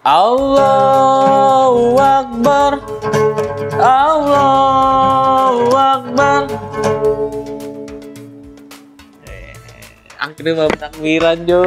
Allahu Akbar, Allahu Akbar. Akhirnya bawa takbiran, Jo.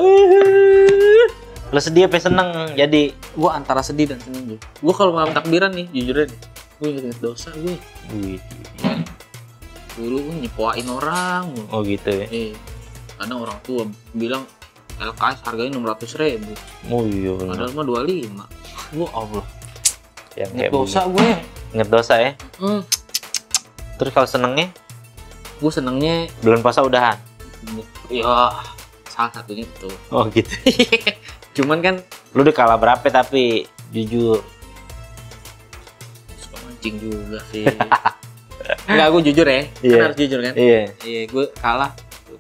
Lo sedih apa seneng? Jadi Gue antara sedih dan seneng, Jo. Gue kalau malam takbiran nih, jujur aja, gue inget dosa gue. wih. Dulu gue nyepoain orang. Oh gitu ya. Karena orang tua bilang LKS harganya 600.000. Oh iya. Padahal mah 25. Oh Allah. Yang Inget dosa gue. Inget dosa ya. Terus kalau senengnya? Gue senengnya Bulan puasa udahan. ya salah satunya itu. Oh gitu. Cuman kan Lu udah kalah berapa tapi jujur? suka mancing juga sih. Enggak, gue jujur ya. Iya. Kan harus jujur kan? Iya. Iya, gue kalah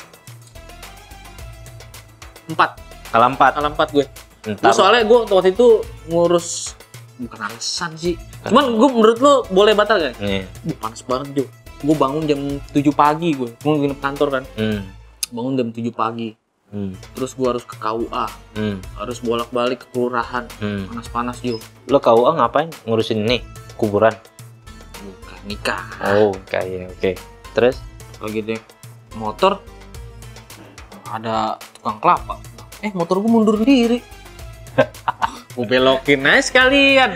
4. Kalah 4. Kalah 4 gue. Ntar. Soalnya gue waktu itu ngurus, bukan alasan sih. Cuman gue menurut lo boleh batal kan? Iya. Panas banget, Jo. Gue bangun jam 7 pagi gue. Gue nginep kantor kan. Bangun jam 7 pagi. Terus gue harus ke KUA. Harus bolak-balik ke kelurahan. Panas-panas, Jo. Lo KUA ngapain? Ngurusin nih kuburan. Bukan nikah. Oh, kayak oke. Terus Lagi deh motor ada tukang kelapa. Motor gue mundur sendiri. Gue belokin aja sekalian.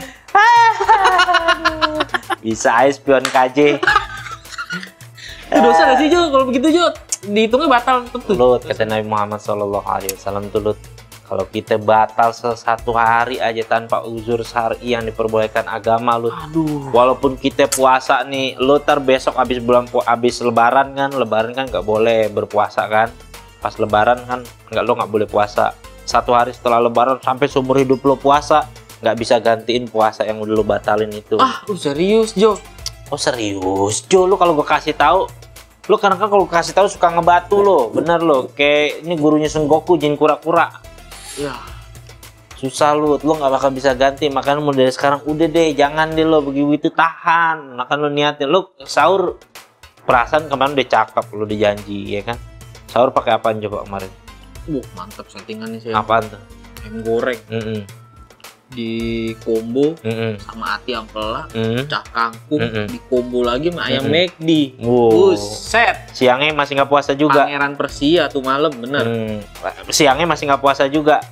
bisa aja spion KJ. Itu dosa gak sih, Jo? Kalau begitu, Jo, dihitungnya batal tentu. Lut, kata Nabi Muhammad SAW tuh, Lut, kalau kita batal satu hari aja tanpa uzur syar'i yang diperbolehkan agama, Lut. Aduh. Walaupun kita puasa nih, lu besok abis lebaran kan nggak boleh berpuasa kan. Pas lebaran kan nggak boleh puasa. Satu hari setelah lebaran sampai seumur hidup lo puasa, nggak bisa gantiin puasa yang udah lo batalin itu. Serius, Jo? Oh serius, Jo, lu kalau gue kasih tahu, lu kadang-kadang kalau kasih tahu suka ngebatu lo, bener lo. Kayak ini gurunya Sengoku, jin kura-kura. Ya. Susah lu nggak bakal bisa ganti. Makanya mulai dari sekarang udah deh, jangan deh lo begitu, tahan. Makanya lu niatin, lu sahur, perasaan kemarin udah cakep, lu dijanji ya kan. Sahur pakai apaan coba kemarin? Mantap settingannya sih. Apaan tuh? Ayam goreng di combo sama ati ampela, cah kangkung, di combo lagi sama ayam McD. Buset. Siangnya masih nggak puasa juga. Pangeran Persia tuh malam, bener. Siangnya masih nggak puasa juga.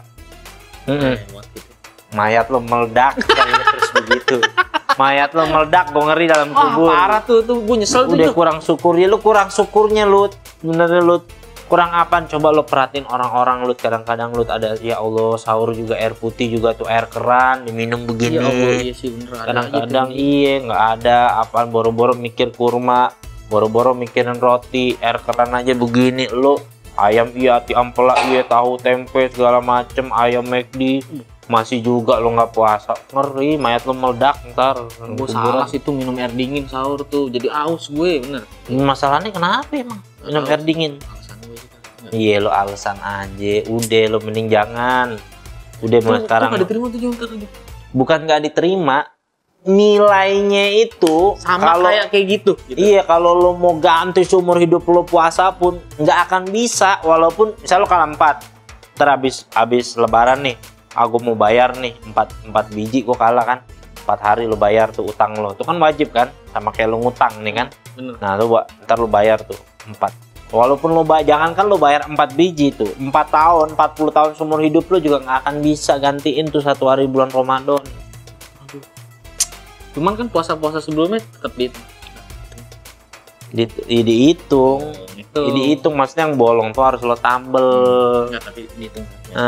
Mayat lo meledak kayaknya terus begitu. Mayat lo meledak, gue ngeri dalam kubur. Parah tuh gue nyesel tuh. Udah kurang syukur ya, lu kurang syukurnya, Lut. Bener Lut. Kurang apaan? Coba lo perhatiin orang-orang, Lut. Kadang-kadang Lut ada, ya Allah, sahur juga air putih juga tuh, air keran diminum begini. Ya Allah, iya sih bener. Kadang-kadang iya nggak ada apaan, boro-boro mikir kurma, boro-boro mikirin roti, air keran aja begini. Lo ayam iya, ati ampela iya, tahu tempe segala macem, ayam McD masih juga lo nggak puasa. Ngeri, mayat lo meledak ntar. Gue salah sih tuh minum air dingin sahur tuh, jadi aus gue, bener. Masalahnya kenapa emang minum air dingin? Iya, lo alasan aja. Udah, lo mending jangan. Udah mulai sekarang. Nggak diterima tuh, bukan nggak diterima, nilainya itu sama kayak gitu. Iya, kalau lo mau ganti seumur hidup lo puasa pun nggak akan bisa. Walaupun misal lo kalah 4, habis lebaran nih, aku mau bayar nih 4 biji, gue kalah kan 4 hari lo bayar tuh utang lo, itu kan wajib kan, sama kayak lo ngutang nih kan. Bener. Nah lo ntar lo bayar tuh 4. Walaupun lo jangan kan lo bayar 4 biji tuh 4 tahun 40 tahun seumur hidup lo juga nggak akan bisa gantiin tuh 1 hari bulan Ramadan. Aduh. Cuman kan puasa-puasa sebelumnya tetap dihitung. Dihitung, maksudnya yang bolong tuh harus lo tambel. Enggak, tapi dihitung.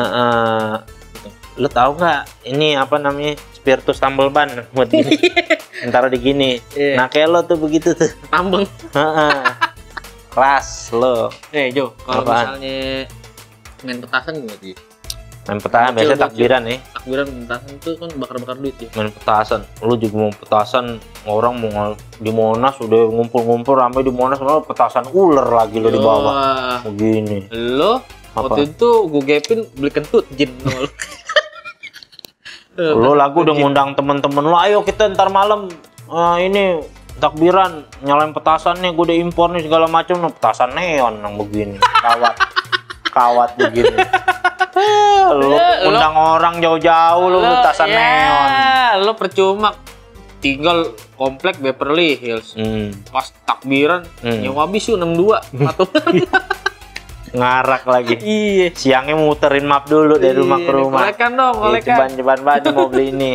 Lo tahu nggak ini apa namanya, spiritus tambel ban buat gini. Ntar di gini. Nah kayak lo tuh begitu tuh. Tambeng. Kelas lo. Jo, kalau misalnya main petasan gimana tuh? Main petasan biasanya takbiran ya. Takbiran petasan tuh kan bakar-bakar duit ya. Main petasan, lu juga mau petasan, orang mau di Monas udah ngumpul-ngumpul ramai di Monas, malah petasan ular lagi lo di bawah. Begini. Lo waktu itu gue gapin beli kentut jin lo. Lo lagu udah ngundang temen-temen lo, ayo kita ntar malam ini takbiran nyalain petasan nih, gue udah impor nih segala macam. Petasan neon yang begini, kawat begini. Lu undang orang jauh-jauh lu tasan neon. Lo percuma tinggal komplek Beverly Hills. Pas takbiran nyewa bis yuk 62 patungan. Ngarak lagi. Iya. Siangnya muterin map dulu dari rumah ke rumah. Kolekan dong, kolekan. Ceban baju mau beli ini.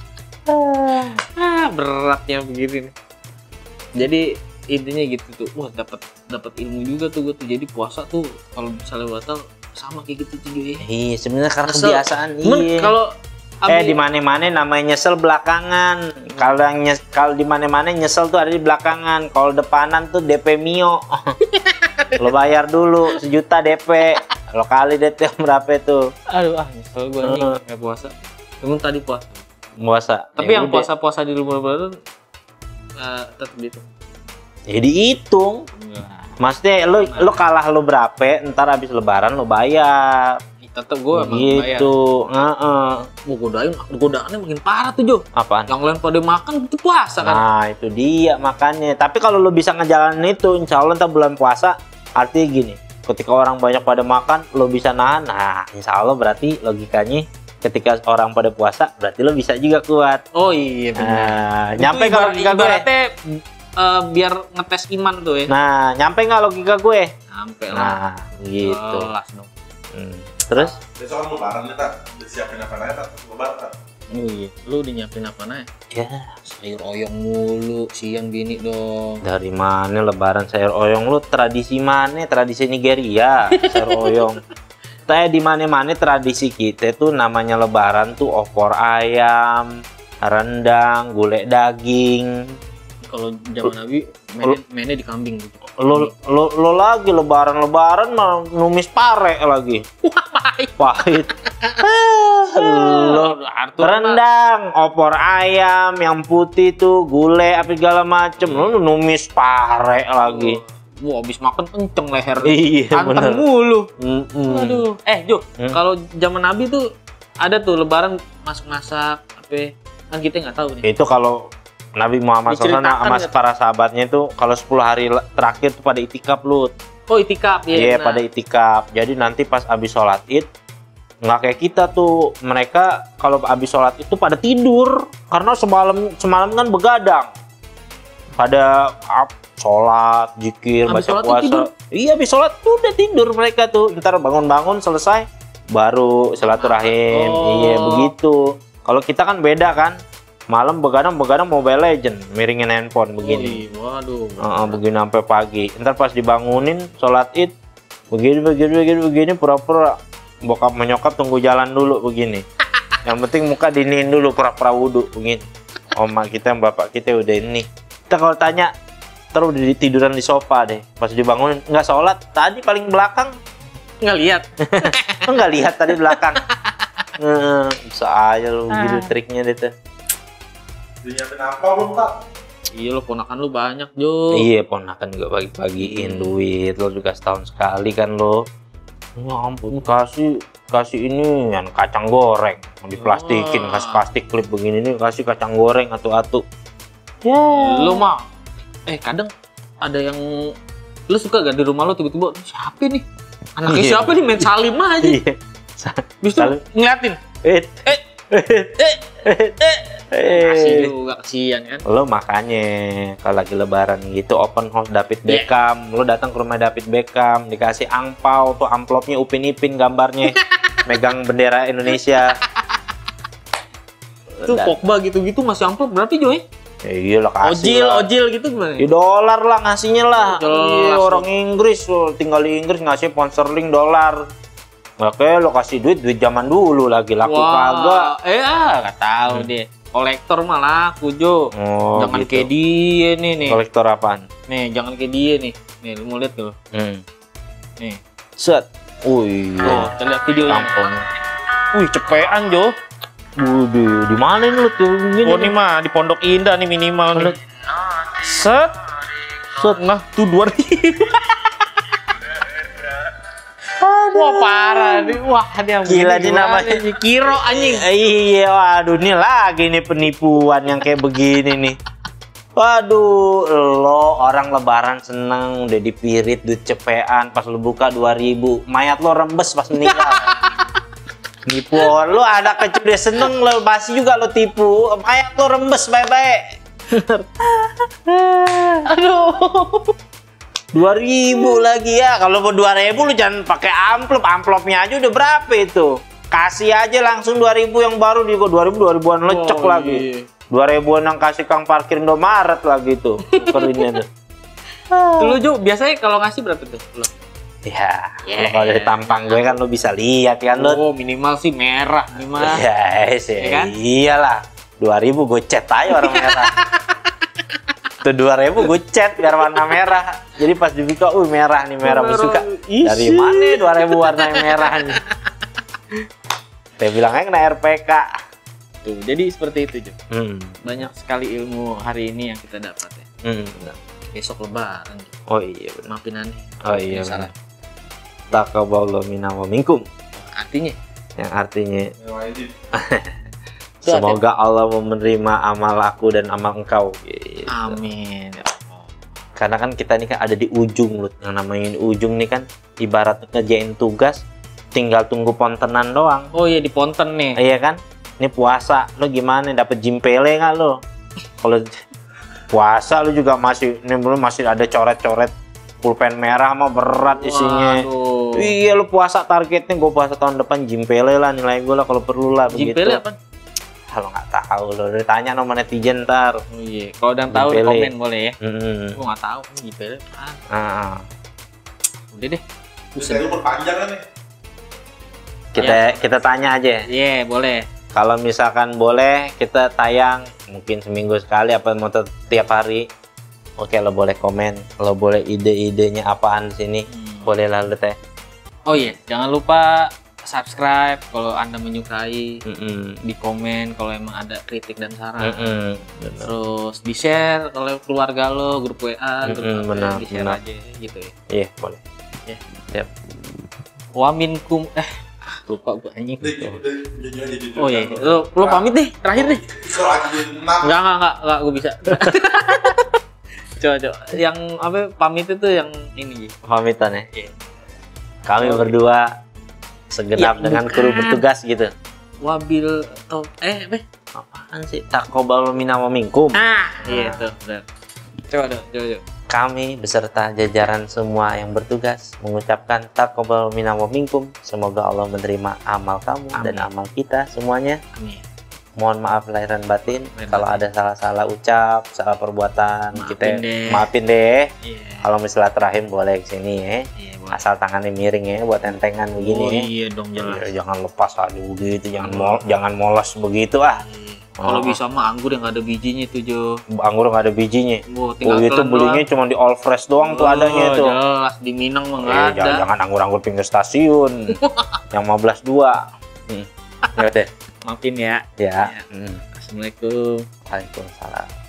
Beratnya begini nih. Jadi intinya gitu tuh. Wah, dapat ilmu juga tuh gue tuh. Jadi puasa tuh kalau misalnya batal sama kayak gitu tuh ya. Iya, sebenarnya karena kebiasaan. Iya. Kalau di mana-mana namanya nyesel belakangan. Kalau di mana-mana nyesel tuh ada di belakangan. Kalau depanan tuh DP Mio. Lo bayar dulu 1 juta DP. Lo kali DP berapa itu? Aduh, nyesel gue nih nggak puasa. Emang tadi puasa. Tapi ya yang puasa di rumah Lebaran tetap gitu. Ya dihitung. Maksudnya lo kalah lo berapa, ntar habis Lebaran lo bayar. Tetep gue emang gitu. Godaannya makin parah tuh, Jo. Apaan? Yang lain pada makan itu puasa kan. Nah, itu dia makanya. Tapi kalau lo bisa ngejalanin itu, insya Allah ntar bulan puasa, artinya gini, ketika orang banyak pada makan, lo bisa nahan. Nah, insya Allah berarti logikanya ketika orang pada puasa, berarti lo bisa juga kuat. Oh iya benar. Nah, nyampe nggak logika gue? Biar ngetes iman tuh ya. Nah, nyampe nggak logika gue? Nyampe lah. Nah, gitu. Jelas dong. Terus? Besok kan Lebaran nih, Tak. Udah siapin apa aja, Tak? Lebaran, Tak. Oh iya, lu udah nyiapin apa aja? Ya, sayur oyong mulu, siang gini dong. Dari mana Lebaran sayur oyong? Lu tradisi mana? Tradisi Nigeria, sayur oyong. Tapi di mana-mana tradisi kita tuh namanya Lebaran tuh opor ayam, rendang, gulai daging. Kalau zaman Nabi mainnya di kambing gitu. Lo lagi lebaran mah numis pare lagi. Pahit. Lo rendang, opor ayam, yang putih tuh gulai apa segala macem. Lo numis pare lagi. Wah, abis makan kenceng leher. Iya, anteng mulu. Aduh. Jo, kalau zaman Nabi tuh ada tuh lebaran masak-masak apa? Kan kita nggak tahu nih. Itu kalau Nabi Muhammad SAW sama para sahabatnya itu kalau 10 hari terakhir tuh pada itikaf Lut. Oh itikaf ya. Iya pada itikaf. Jadi nanti pas habis sholat id nggak kayak kita tuh, mereka kalau habis sholat itu pada tidur karena semalam kan begadang. Pada sholat, zikir, baca puasa. Iya habis sholat tuh udah tidur mereka tuh. Ntar bangun-bangun selesai baru silaturahim. Iya begitu. Kalau kita kan beda kan. Malam begadang Mobile Legend, miringin handphone begini. Waduh. Begini sampai pagi. Ntar pas dibangunin sholat id, begini pura-pura bokap menyokap tunggu jalan dulu begini. Yang penting muka diniin dulu pura-pura wudhu begini. Oma kita, bapak kita udah ini. Kita kalau tanya, terus udah tiduran di sofa deh. Pas dibangunin nggak sholat, tadi paling belakang nggak lihat. Nggak lihat tadi belakang. Bisa aja lu gitu triknya deh tuh. Nyiapin apa belum, Tak? Iya lo ponakan lu banyak, Jo. Iya ponakan juga pagi-pagiin duit. Lo juga setahun sekali kan lo. Ya ampun kasih ini yang kacang goreng diplastikin, kasih plastik klip begini nih, kasih kacang goreng atu-atu. Ya lo mah kadang ada yang lu suka gak di rumah lo tiba-tiba siapa nih? Anaknya siapa nih main salim aja. Iya. Bisa ngeliatin. Kasih juga, kasihan kan. Lo makanya kalau lagi lebaran gitu open house David Beckham, lo datang ke rumah David Beckham, dikasih angpau tuh, amplopnya Upin Ipin gambarnya megang bendera Indonesia. Tuh Pogba gitu-gitu masih amplop berapa Jo ya? Iya lah kasih Ojil gitu gimana? Di dolar lah ngasihnya lah. Iya, orang Inggris lo tinggal di Inggris ngasih pound sterling dolar. Makanya lo kasih duit zaman dulu lagi laku kagak. Nggak tahu deh. Kolektor mah laku Jo. Jangan gitu. Kayak dia nih. Kolektor apaan? Nih jangan kayak dia nih. Nih lu mau lihat tuh. Nih. Set. Wih. Tuh, kita lihat videonya. Wih, cepean Jo. Waduh, di mana nih lu tuh? Oh ini mah di Pondok Indah nih minimal nih. Set. Nah, tuh 2.000. Wah parah nih, wah dia gila nih namanya Kiro anjing. Iya, waduh nih lagi nih penipuan yang kayak begini nih. Waduh, lo orang lebaran seneng udah dipirit duit cepean, pas lo buka 2.000, mayat lo rembes pas meninggal. Nipu lu ada kecu dia seneng lo pasti juga lo tipu. Ayak lo rembes baik-baik. Aduh. 2.000 lagi ya. Kalau mau 2.000 lu jangan pakai amplop. Amplopnya aja udah berapa itu? Kasih aja langsung 2.000 yang baru juga 2.000-an lecek lagi. 2.000-an yang kasih kang parkir Indomaret lagi tuh. Tukerinnya tuh. Lu Ju, biasanya kalau ngasih berapa tuh? Lu? Ya, kalau dari tampang gue kan lo bisa lihat kan lo. Oh, minimal sih merah minimal. Yes, Ya kan? Iyalah. 2.000 gue chat aja orang merah. Tuh 2.000 gue chat biar warna merah. Jadi pas dibuka, merah nih, merah gue suka. Dari mana 2.000 warna merah nih? Saya bilangnya kena RPK. Tuh, jadi seperti itu, Ju. Banyak sekali ilmu hari ini yang kita dapat ya. Besok lebaran. Oh iya benar. Maafin aneh. Oh iya benar. Taqabbalallahu minna wa minkum. Artinya? Yang artinya wajib. semoga Allah menerima amal aku dan amal engkau. Gitu. Amin. Karena kan kita ini kan ada di ujung, Lut. Yang namanya ujung nih kan ibarat ngerjain tugas tinggal tunggu pontenan doang. Oh iya, di ponten nih. Iya kan? Ini puasa, lo gimana? Dapat jimpele nggak lo? Kalau puasa lo juga masih ada coret-coret pulpen merah mah berat isinya. Waduh. Iya lo puasa targetnya gue puasa tahun depan jimpele lah nilai gue lah kalau perlu lah begitu. Jimpele apa? Kalau nggak tahu lo, ditanya sama netizen ntar. Oh iya, kalau udah tahu di komen boleh ya. Gue nggak tahu jimpele apaan. Udah deh. Bisa lu perpanjang kan nih? Kita tanya aja. Iya, boleh. Kalau misalkan boleh kita tayang mungkin seminggu sekali apa mau tiap hari. Oke, lo boleh komen, lo boleh ide-idenya apaan di sini. Boleh lah lo teh. Oh iya, jangan lupa subscribe kalau Anda menyukai, di komen kalau emang ada kritik dan saran. Terus di share kalau keluarga lo, grup WA, grup benar, di share aja gitu ya. Iya, boleh. Ya. Siap. Wa minkum lupa gue anjing. Jujur. Oh iya, lo pamit deh, terakhir deh. Kalau lagi jadi enam. Enggak, gue bisa. Coba. Yang apa pamit itu yang ini. Pamitan ya. Iya. Kami berdua segenap Ya, dengan bukan. kru bertugas gitu. Wabil atau Apaan sih? Taqabbalallahu minna wa minkum. Iya tuh, benar. Coba. Kami beserta jajaran semua yang bertugas mengucapkan taqabbalallahu minna wa minkum. Semoga Allah menerima amal kamu dan amal kita semuanya. Amin. Mohon maaf lahir dan batin kalau ada salah-salah ucap, salah perbuatan, maafin deh. Iya. Kalau misalnya terakhir boleh kesini ya. Iya, boleh. Asal tangannya miring ya buat entengan begini Oh ya. iya dong, jelas. Jangan lepas aja begitu, jangan molos begitu ah. Kalau bisa mah anggur yang nggak ada bijinya itu, Jo. Anggur nggak ada bijinya. Tinggal itu belinya cuma di All Fresh doang tuh adanya itu. Jelas di Minang mah nggak ada. Jangan anggur-anggur pinggir stasiun. Yang 15.2. Ya deh. Maafin ya. Ya. Assalamualaikum. Waalaikumsalam.